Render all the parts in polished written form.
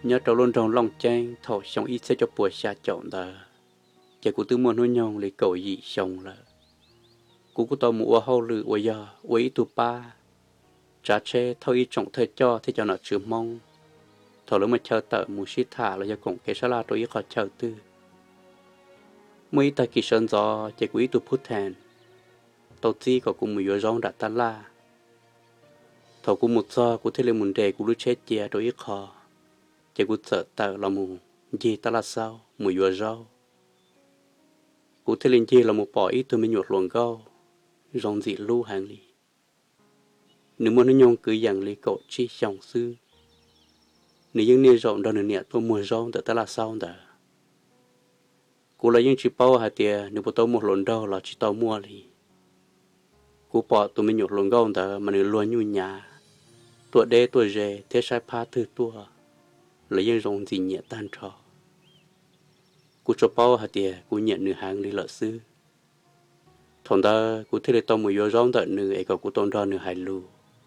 nhớ trâu luôn trong lòng trang thọ sống ít sẽ cho bùa xa chọn tờ chỉ của tư môn hôn nhông lấy cầu dị sống là cú tao mua hậu lự bây giờ với tụ ba trả chế thôi ít trọng thời cho thế cho nó chịu mong thọ lúc mà chờ tờ mua shít thả là do cũng cái sao là tôi ít khó chờ tư mấy ta kỳ sơn gió chỉ của ít tụ phút thèn tao chi có cùng mùi rong đã tan la thọ của một gió của thế lên muốn đề của lúc chết chia tôi ít khó chỉ của sợ tờ là mù gì ta là sao mùi rau cụ thể linh chi là một bỏ ít tôi mới nhuột luồng gao rong dị lưu hàng lì nếu muốn nó nhông cứ dạng lì cậu chi chồng sư nếu những nơi rộng đó nè tôi mua rong tự ta là sao đó cụ là những chỉ bao hạt tiền nếu tôi một lần đâu là chỉ tao mua lì cụ bỏ tôi mới nhuột luồng gao đó mà nếu luôn như nhà tuổi đê tuổi rể thế sai pha thứ tua là những rong dị nhẹ tan trò cụ cho bao hạt tiền cụ nhận nửa hàng lì lợi sư thằng ta cụ thấy tao mới vô rong tận nửa ấy có cụ tôn ra nửa hai lù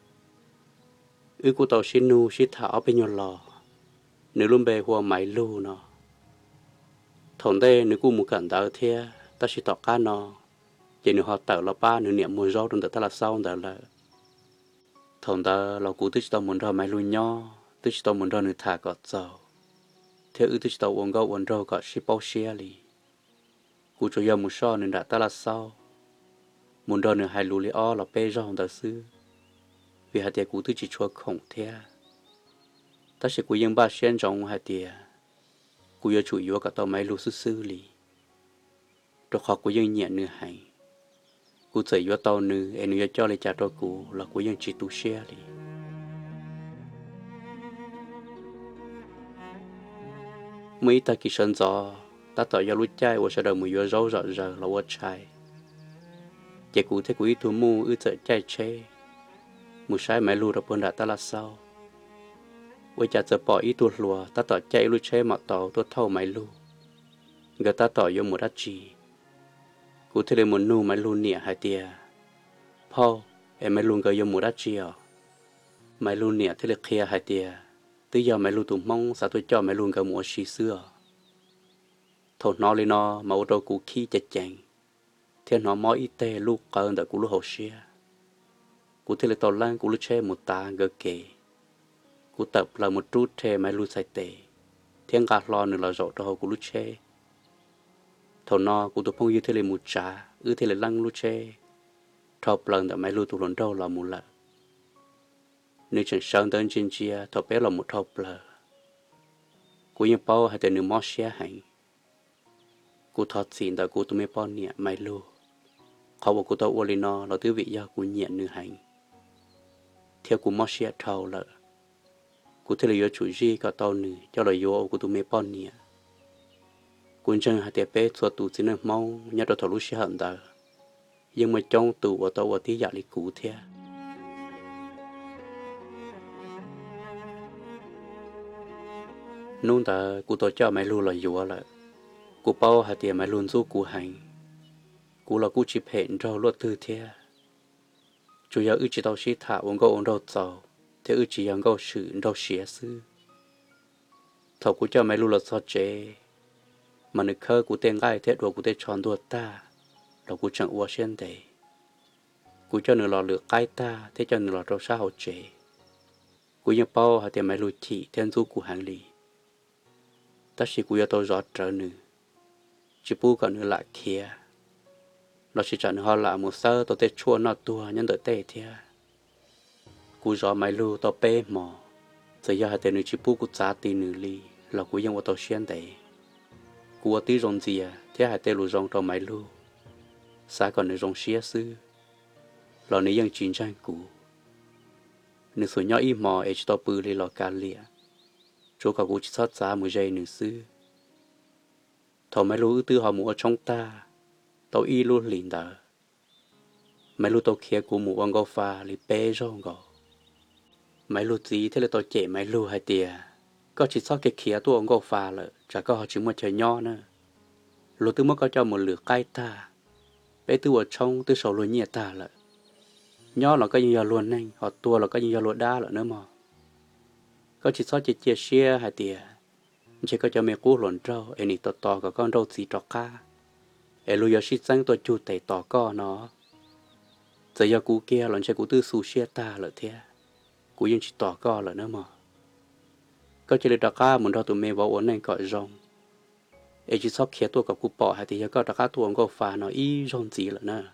cụ tao xin nu xin thảo bên nhau lò nửa luôn bề hoa máy lù nó thằng ta nửa cụ một cảnh đạo thea ta xin tao cá nó chỉ nửa họ tạo là ba nửa niệm mùi rau trong ta là sao đó là thằng ta là cụ thích tao muốn ra máy lù nho thích tao muốn ra nửa thả cọt dầu theo thích tao uống gạo uống rau cọt xí bao xía lì cụ cho giờ một so nên đã ta là sao muốn đón được hai lũ lì o là bê rong đó xứ vì hạt tiền cũ thứ chỉ chua khổng thế ta sẽ cúi dân ba sen trong hạt tiền cúi giờ chủ yếu cả tàu máy lũ xứ lì rồi họ cúi dân nhẹ nửa hành cúi chạy yếu tàu nửa em nửa cho lấy trả cho cú là cúi dân chỉ tu xe lì mấy ta kỳ sơn gió ta tạo ra lúa chai và sau đó mới yếu rau rợ là lúa chai chỉ cụ thể cụ thu mua sợ chạy chế một sai máy lùa được đã ta là sao bây giờ giờ bỏ ít tuột lùa ta tỏ chạy lùa chế mà tỏ tuột thâu máy lùa người ta tỏ vô một đắt chỉ cụ thể là một nu máy lùa nhẹ hai tia Paul em máy lùa người vô một đắt chỉ à máy lùa nhẹ thế là kia hai tia tới giờ máy lùa tụm mong sao tôi cho máy lùa người một xí xưa thầu nó lên nó mà ô tô cụ khi chặt chành thiên nó mói ít tê lúc cơn đã cú lúc hồ xia cú thế là tàu lan cú lúc che một ta gỡ kề cú tập là một chút che máy lúc sai tệ thiên gạt lo nữa là rõ cho cú lúc che thầu nó cú tập phong như thế là một trà thế là lăng lúc che thọp lần đã máy lúc tụ lần đâu là một lần nếu chẳng sang tới trên chia thọp bé là một thọp lờ cú như bao hay tên nữ mót xia hành cú thọt xịn đã cú tụi mấy bao nhẹ máy lúc họ bảo cụ tao uống lên nó là thứ vị do cụ nhẹ nửa hành theo cụ mót xe thầu là cụ thấy là do chủ gì cả tao nửa cho là do cụ tụi mấy bọn nhẹ cụ chân hạt tiệp bé cho tụi xin nó mau nhớ được thầu lúc xe hận đó nhưng mà trong tụi của tao tí giả lý cụ theo nôn ta cụ tao cho mày luôn là do là cụ bao hạt tiệp mày luôn giúp cụ hành cú là cú chỉ hẹn rau luật tư thế chủ yếu chỉ tao chỉ thả uống gạo uống rau giàu thế chỉ ăn gạo sử rau xía sư thầu cú cho mấy lú là sao chế mà nước khơi cú tên gai thế đồ cú tên tròn đồ ta là cú chẳng uống xuyên đấy cú cho nửa lò lửa cay ta thế cho nửa lò rau sa hậu chế cú như bao hạt tiền mấy lú chỉ thiên du cú hàng lì ta chỉ cú cho tao rót trở nửa chỉ bu còn nửa lại kia nó chỉ chọn họ là một sơ tôi tết chua nó tua nhân đợi tết thế cú gió máy lu tôi bê mò giờ giờ hai tên nữ chỉ bu cú giá tì nữ li là cú dân của tôi xuyên đấy cú ở tí rong gì à thế hai tên lu rong trong máy lu sáng còn nữ rong xía sư là nữ dân chiến tranh cú nữ số nhỏ im mò ấy tôi bự li là cá lìa chỗ cả cú chỉ sót giá một giây nữ sư thầu máy lu tư họ mua ở trong ta tao y luôn liền đó mấy lúc tao kia của một ông gò pha li bé rong gò mấy lúc gì thế là tao chạy mấy lúc hai tia có chỉ sót cái kia tôi ông gò pha là chả có họ chỉ một trời nho nữa lúc tôi mới có cho một lửa cay ta bé tôi ở trong tôi sầu luôn nhẹ ta là nho là có như giờ luôn này họ tua là có như giờ luôn đa là nữa mà có chỉ so chỉ chia sẻ hai tia chỉ có cho mẹ cũ luận trâu em đi to có con trâu xì trọ cá em lui giờ xịt sang tôi chu tẩy tỏ co nó giờ giờ cũ kia luận chỉ cũ tư su sẻ ta lợ thế cũ yên chỉ tỏ co lợ nữa mà có chỉ được trọ cá muốn cho tụi mẹ bảo ổn này gọi rong em chỉ so kia tôiกับcũ bỏ hai tia có trọ cá tôi có phá nó y rong gì lợ nữa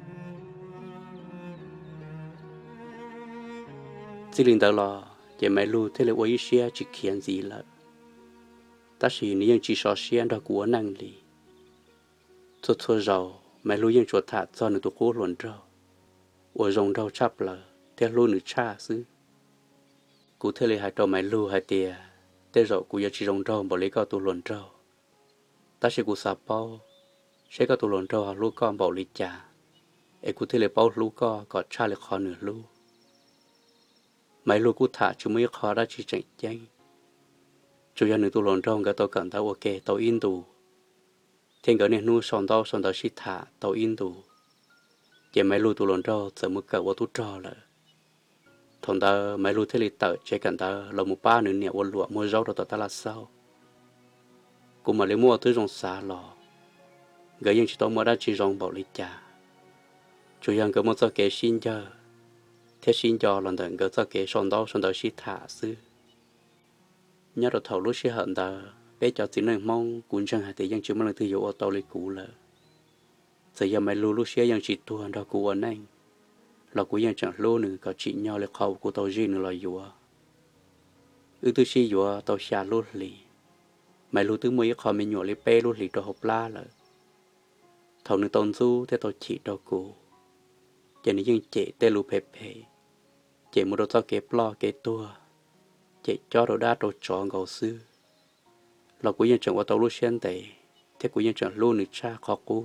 chỉ linh đó là chỉ mấy lu thế là quay xe chỉ khiển gì lợ ta chỉ nếu chỉ so sánh đó của năng li thua giàu mấy lu ยัง chuột thả cho nên tụi cô luận rau ở rồng rau chắp là theo lu nữ cha xứ cụ thể là hai trâu mấy lu hai tia thế rồi cụ giờ chỉ rồng rau bỏ lấy cao tụi luận rau ta sẽ cụ sạp bao sẽ có tụi luận rau lu con bỏ lấy trà ấy cụ thể là bao lu con có cha là khó nửa lu mấy lu cụ thả chúng mới khó đã chỉ chạy chạy chủ yếu nữ tụi luận rau cái tao cần tao ok tao in tụ thiên cái này nu sòn tao xịt thả tao in tụ chỉ mấy lu tụi luận rau giờ mới cởi vào tụi trò là thằng ta mấy lu thế li tờ chỉ cần ta là một ba nữa nè uốn lụa mua rau đó ta là sao cũng mà lấy mua thứ rong xả lò cái những chỉ tao mua đã chỉ rong bảo lấy trà chủ yếu cái mua cho cái xin cho thế xin cho lần đầu cái cho cái sòn tao xịt thả xứ nhớ được thầu lúc xí hận ta bé cho chỉ nên mong cũng chẳng hề thì dân chỉ mong là thứ dụ ở tàu lấy cũ là giờ giờ mấy lu lúc xí dân chỉ tuần đó cũ anh anh là cũ dân chẳng lu nữa có chỉ nhau là khâu của tàu riêng nữa là dụ thứ xí dụ tàu xa lu lì mấy lu thứ mấy khó mình nhọ lấy pe lu lì cho hộp la là thầu nữa tôn du thế tàu chỉ đó cũ giờ này dân trẻ tê lu phê phê trẻ một đôi tao kẹp lo kẹp tua trẻ cho đồ đá đồ chọn gầu xưa là của dân chẳng qua tàu lúc xuyên tệ thế của dân chẳng luôn nữa cha khó cũ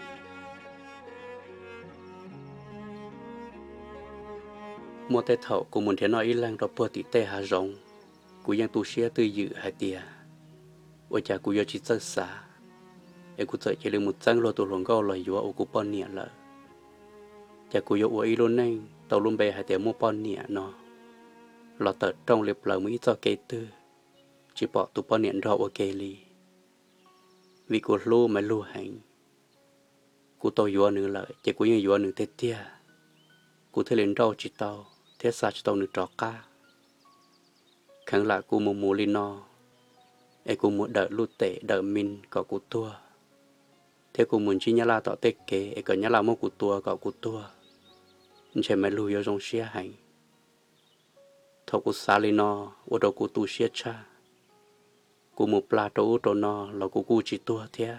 mua tay thầu của muốn thế nói ý lăng đó bơ tị tê hà rong của dân tu xía tư dự hai tia ôi cha của dân chỉ rất xa em cũng sợ chỉ là một trang lo tụ lòng gạo lời dùa ô của bọn nhẹ là cha của dân ý luôn nên tàu luôn bè hai tia mua bọn nhẹ nó là tờ trong liệp lời mới cho kế tư chỉ bỏ tụ bọn nhẹ rõ ok li vì của lô mà lô hành của tôi dùa nữa là chỉ của dân dùa nữa thế tia của thế lên rau chỉ tao thế sao chỉ tao nữa trọ cá khẳng lại của một mùa linh no ai của một đợt lụt tệ đợt min có của tua thế của muốn chỉ nhớ là tao tết kế ai có nhớ là một của tua có của tua chỉ mấy lùi ở trong xe hành thầu của xa linh no ở đâu của tu xe cha của một pla trâu trâu no là của chỉ tua thế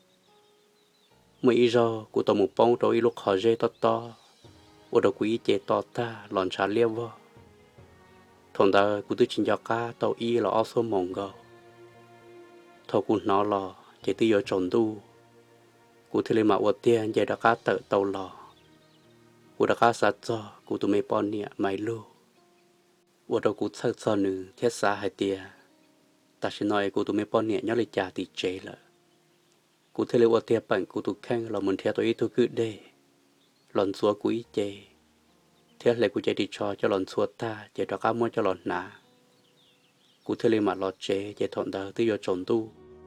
mấy giờ của tao một bông trâu lúc họ dễ to to ở đâu quý chế to ta lòn trà liêu vô thằng ta cũng tự chính cho cá tàu y là ở số mông gạo thầu cũng nó là chế tự do trồng tu cũng thấy mà ở tiền chế đã cá tự tàu lò cũng đã cá sát cho cũng tụi mấy bọn nhẹ mày lu ở đâu cũng sợ sợ nữ thiết xa hai tia ta sẽ nói cũng tụi mấy bọn nhẹ nhớ lấy trả thì chế là cũng thấy ở tiền bằng cũng tụi khen là mình theo tụi y tụi cứ để lòn xua quý chế thế là cụ chế đi cho lòn xua ta chế cho cá mua cho lòn nà cụ thế mà lọt chế chế thuận đời tư do trồng tu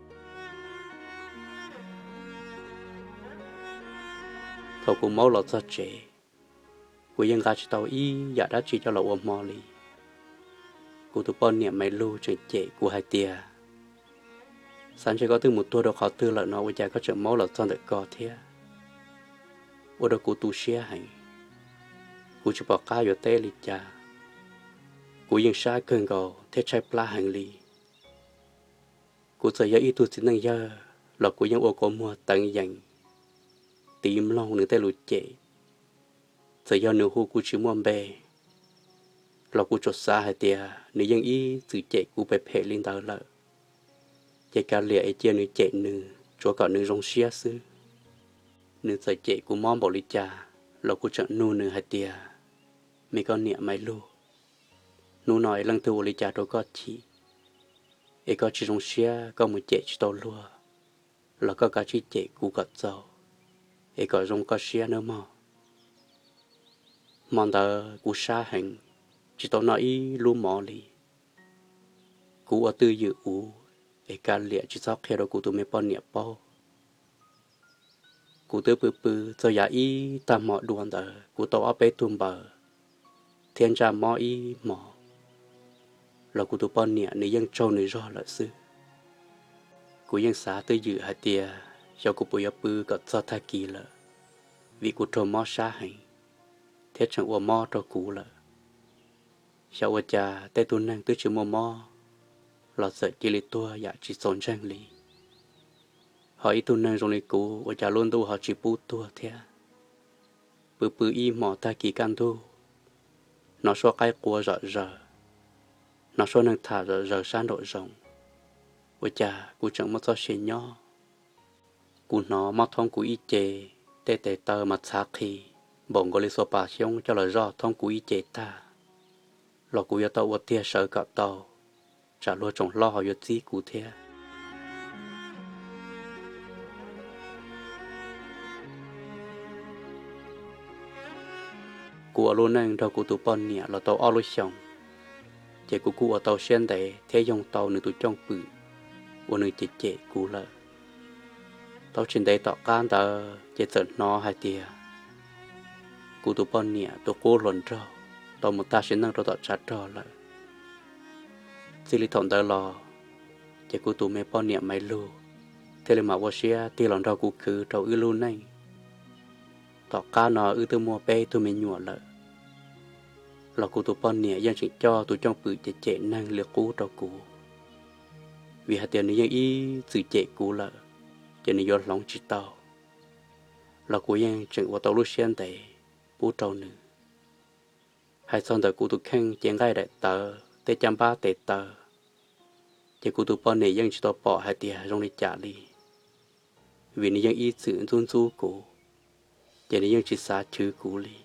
thầu cụ máu lọt ra chế cụ dân gà chỉ tàu y giả đã chỉ cho lọ ôm mò li cụ tụ bọn niệm mày lưu trên chế cụ hai tia sáng chế có từ một tua đâu khó tư lợi nó với cha có chuyện máu lọt ra được co thế ở đó cụ tu xe hành cụ chỉ bỏ cá vô tê li cha cụยัง sai cơn gầu thế trái pla hành li cụ sẽ giờ ít tu xin năng giờ là cụยัง ô có mua tăng dành tìm lòng nữa tê lụt chế sẽ giờ nửa hồ cụ chỉ mua bè là cụ chốt xa hay tia nếuยัง ý sự chế cụ phải phê lên đó là chế cả lệ chế nửa chế nửa cho cả nửa rong xia xứ nửa sợi chế của món bò lì cha là của trận nu nửa hai tia mấy con nhẹ máy lu nu nói lăng tu lì cha đâu có chỉ ấy có chỉ trong xe có một chế chỉ tàu lúa là có cả chỉ chế của gật dầu ấy có trong có xe nữa mà món đó của xa hành chỉ tàu nói lu mỏ lì cú ở tư dự ú để cả liệt chỉ sóc khe đó cú tụi mấy bọn nhẹ bao cú tư bự cho giá y tam mỏ đuôn đó cú tàu ở bê tùm bờ thiên gia mỏ y mỏ là cú tụi bọn nhẹ nếu dân trâu nếu rõ là sư cú dân xá tư dự hạt tiề cho cú bùi bự có cho thay kỳ là vì cú trâu mỏ xa hành thế chẳng ua mỏ cho cú là sau ua cha tê tu năng tư chữ mỏ lọt sợ chỉ lý tua dạ chỉ sống ràng lý họ ý tu năng trong lý cũ và chả luôn tu họ chỉ bút tua thế bự y mỏ ta kỳ can tu nó so cái của rõ nó so năng thả rõ san độ rộng và chả cụ chẳng mất so xế nhỏ cụ nó mất thông cụ y chê tê tê tơ mặt xa khi bỗng có lý so bà xong cho là rõ thông cụ y chê ta lọ cụ ya tàu tia sợ cả tàu trả luôn trong lo họ yo gì cụ thế cụ ở luôn năng đâu cụ tụ bọn nhẹ là tàu ở lối xong chỉ cụ ở tàu xuyên để thế dòng tàu nửa tụ trong bự và nửa chế cụ là tàu trên đây tàu can tàu chỉ sợ nó hai tia cụ tụ bọn nhẹ tụ cố luận trâu tàu một ta sẽ năng tàu tàu chặt trâu là chỉ lý thọn tàu lò chỉ cụ tụ mấy bọn nhẹ mấy lu thế là mà vợ xe tiêu lòng trâu cụ cứ trâu ư lu này tàu cá nó ư từ mua bé tụi mình nhọ là cụ tụ bọn nhẹ dân chỉ cho tụ trong bự chế năng liệt cú trâu cụ vì hạt tiền này dân y sự chế cụ là cho nên do lòng chỉ tàu là cụ dân chừng vào tàu lúc xuyên để bố trâu nữ hai son tờ cụ tụ khăn chén gai đại tờ tê chăm ba tê tờ chỉ cụ tụ bọn này dân chỉ tàu bỏ hai tiền trong đi trả đi vì này dân y sự run du cụ cho nên dân chỉ xa chữ cụ đi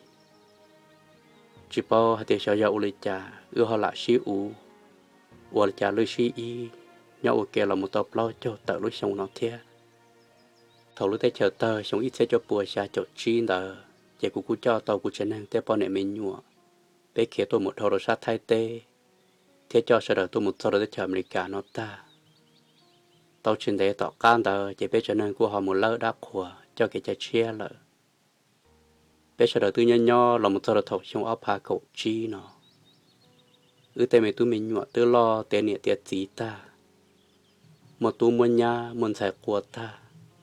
chỉ bao hai tiền sao giàu lấy trả ưa họ lại xí u hoặc trả lấy xí y nhau ok là một tàu lo cho tờ lúc xong nó thế thầu lúc tới chờ tờ xong ít sẽ cho bùa xa cho chi tờ chỉ cụ cho tàu cụ chân năng tới bọn này mình nhua bé kia tôi một thầu sát thay tê thế cho sợ tôi một thầu tới chờ America nó ta tàu trên đấy tàu can tờ chỉ bé chân năng của họ một lỡ đã khỏa cho cái trái chia lợ bé sợ tôi nho là một thầu thầu xong áo phá cậu chi nó tên mày tôi mình nhua tôi lo tên nhẹ tiệt gì ta một tu muốn nhà muốn xài của ta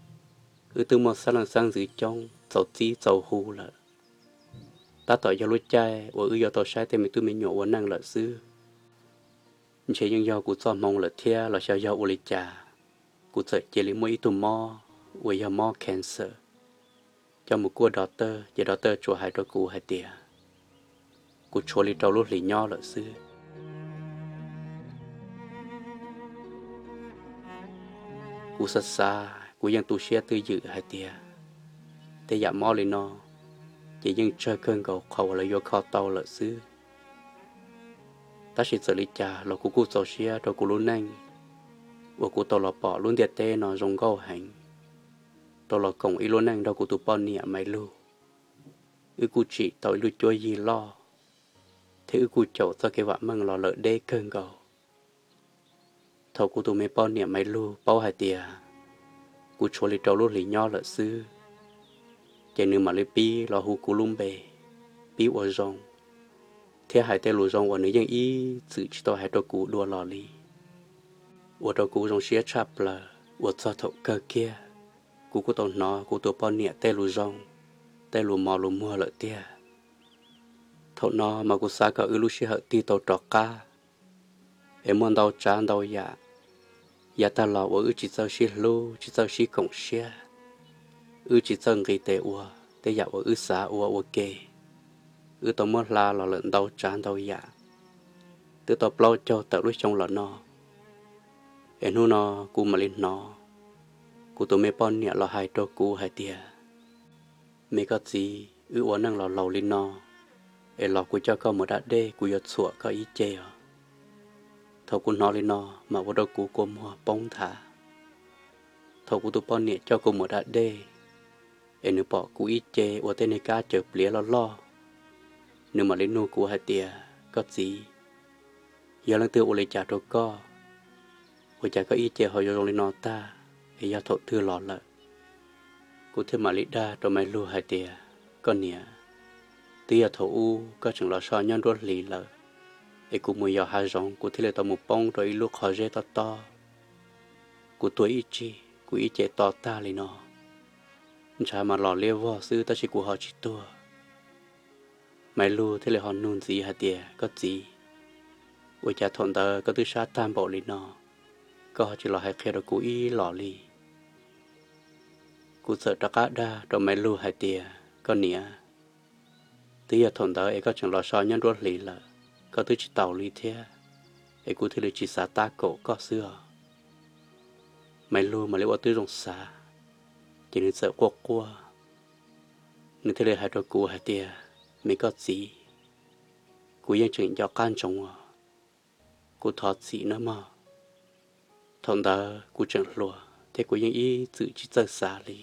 từ một sáng sang dưới trong dầu tí dầu hù là ta tỏ cho lối trai và giờ tỏ sai thì mình nhổ năng là xứ chỉ những giờ của chọn mong là thia là sao giờ u lịch trà của sợ chỉ lấy mỗi tụ mò và giờ mò cancer cho một cô doctor giờ doctor chùa hai đôi cụ hai tia của chùa lịch trâu lúc lịch nho là xứ của sát xa của dân tu sĩ tư dự hai tia để giảm mò lên nó chỉ những chơi cơn gầu khẩu là do kho tàu là xứ ta chỉ xử lý trà là của cụ sầu xia rồi của luôn nanh và của tàu là bỏ luôn điệt tê nó rong gầu hành tàu là cổng ý luôn nanh đâu của tụ bọn nhẹ mày lu cụ chỉ tàu lu chơi gì lo thế cụ chậu cho cái vợ măng lò lợi đê cơn gầu thầu của tụ mấy bọn nhẹ mày lu bao hai tia cụ chua li trâu lúc li nho là xứ chỉ nếu mà li pi là hú cụ lum bề pi ở rong thế hai tay lùi rong ở nơi dân y sự chỉ tao hai trâu cụ đua lò li ở trâu cụ rong xía chắp là ở cho thầu cơ kia cụ của tao nó cụ tao bao nhẹ tay lùi rong tay lùi mò lùi mua lợi tia thầu nó mà cụ xa cả lu xía hở ti tao trọ ca em muốn đau chán đau dạ giờ ta lò ở chỉ sau xí lô chỉ sau xí cổng xe chỉ sau người tệ ua để dạo ở xã ua ok tao mất la lò lợn đau chán đau dạ từ tao bao cho tao lúc trong lò nó em nu nó cú mà lên nó cú tụi mẹ bọn nhẹ lò hai trâu cú hai tia mẹ có gì uốn năng lò lầu lên nó em lò cú cho con một đá đê cú giật sủa có ý chê à thầu cú nó lên nó mà vào đâu cú cô mua bông thả thầu cú tụi bọn nhẹ cho cô một đá đê em nếu bỏ cú ý chê ở tên này cá chợp lía lo nếu mà lên nô cú hai tia có gì giờ lần tiêu lấy trả trâu co 我家có ý chế họ dùng lên nó ta thì giờ thọ thư lọ lợ cụ thêm mà lý đa trong mấy lưu hai tia con nhỉ tia thọ u có chừng lọ so nhân đốt lì lợ ấy cụ mùi giờ hai rong cụ thêm lại tao một bông rồi lúc họ dễ to to cụ tuổi ý chi cụ ý chế to ta lên nó chả mà lọ leo vào sư ta chỉ cụ họ chỉ tua mấy lưu thế là họ nôn gì hai tia có gì我家同的个对沙担保里呢，个只老还开了古意老里，古sợ tất cả đa trong mấy lưu hai tia, có nia, tí giờ thằng đó ấy có chẳng lo sao nhân đuổi lì là, có thứ chỉ tàu lì thế, ấy cụ thì là chỉ xả ta cổ có xưa, mấy lưu mà lấy qua tư rong xả, chỉ nên sợ qua, nên thế là hai đôi cụ hai tia, mấy có gì, cụ yên chừng cho can trọng à. Cô thọt gì nữa mà thằng đó cô chẳng lùa thế côยังý tự chỉ giờ xa đi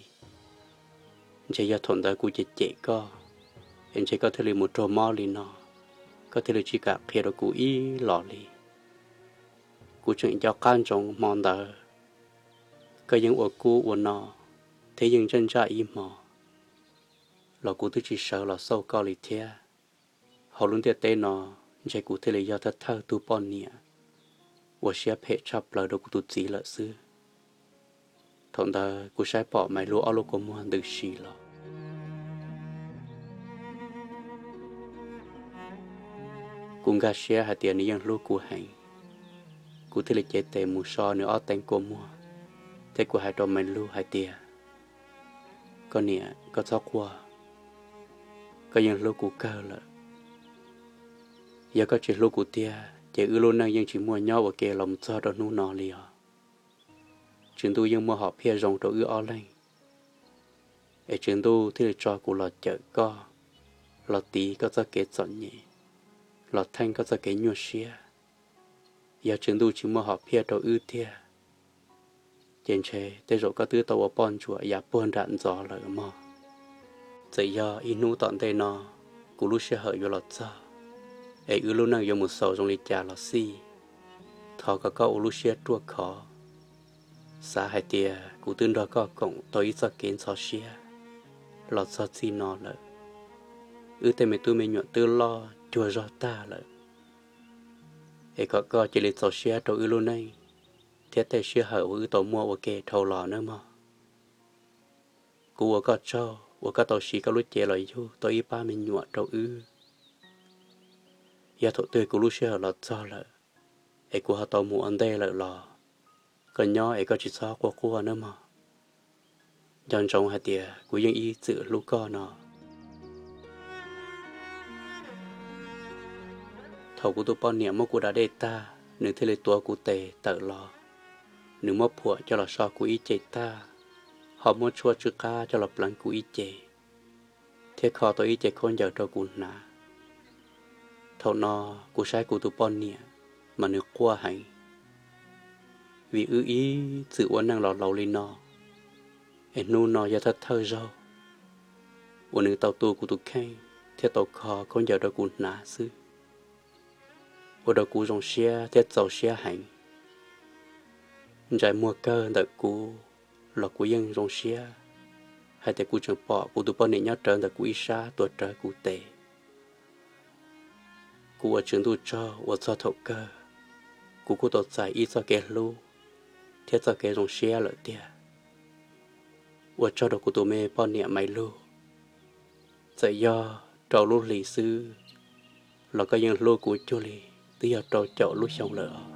chỉ giờ thằng đó cô chỉ chạy co em chỉ có thể là một trò mò đi nó có thể là chỉ cả khi đó cô ý lọ đi cô chẳng cho can trọng mòn đó có những ở cô ở nó thế nhưng chân ra im mò là cô tự chỉ sợ là sâu cao đi thế họ luôn tiệt tên nó chỉ cô thể là do thật thơ tu bọn nhỉ 我是配插了都都急了是，同的古晒宝买路奥路国莫都是了。cùng gà xe hạt tiền này lu của hành, cụ thể là chế tệ mù so nữa ở tên cô mua, thế của hai trò mình lu hạt tiền, con nè có gió qua, có những lu của cơ了，giờ có chỉ lu của tiền. Chỉ ưu luôn năng chỉ mua nhau ở kề lòng cho đó nu nọ liền, chuyện tôi mua họ phía rong đồ ưu lên, ở chuyện tôi thì cho cụ lọt chợ co, lọt tí có cho kế chọn nhỉ, lọt thanh có cho kế nhuộm xía, giờ chuyện tôi chỉ mua họ phía đồ ưu thiệt, trên xe tới rồi có thứ tàu ở bon chùa giả buôn đạn gió lỡ mò, giờ giờ inu tận đây nọ, cụ lúc xe hở vô lọt cho. ấy ưu luôn năng dùng một sầu trong lịch trà là si, thọ có câu lúc xe tua khó, xã hai tia cụ tương đó có cộng tôi cho kiến cho xe, lọt cho si nó lợ, tên mình nhuận tư lo chùa do ta lợ, ấy có chỉ lịch cho xe trong ưu luôn này, thiết tế xe hở ưu tổ mua ở kề thầu lò nữa mà, cụ có cho, có tàu xí có lúc chế lời vô, tôi ba mình nhuận trong ưu giờ thọ tươi của lúc xưa là cho lợ, ấy của họ tàu mù ăn đây lợ lò, còn nhỏ ấy có chỉ cho qua nữa mà, dần trong hạt tiền của những ý tự lúc co nó, thầu của tôi bao niệm mà của đã để ta, nếu thế là tua của tề tự lò, nếu mà phụa cho là so của ý chế ta, họ muốn chua chữ ca cho là plan của ý chế, thế khó tôi ý chế không giờ cho của nà. Thầu nó của sai của tụi bọn nè mà nước qua hành vì ư ý sự uốn năng lò lầu lên nó em nu nó giờ thật thơ rau uốn nước tàu tu của tụi khen theo tàu kho không giờ đâu của nã sư uốn đâu của dòng xe theo tàu xe hành trái mua cơ đợi của lò của dân dòng xe hay tại của trường bỏ của tụi bọn nè nhớ trơn đợi của ý xa tuổi trời của tệ cụ ở trường tu cho cho thầu cơ cụ cụ tọt giải ít cho kẻ lu thiết cho kẻ dùng xe lợi tiền cho được cụ tụi mẹ bao niệm máy lu dạy do trâu lu lì sư là cái những lu của chú lì tí giờ trâu chậu lu xong lỡ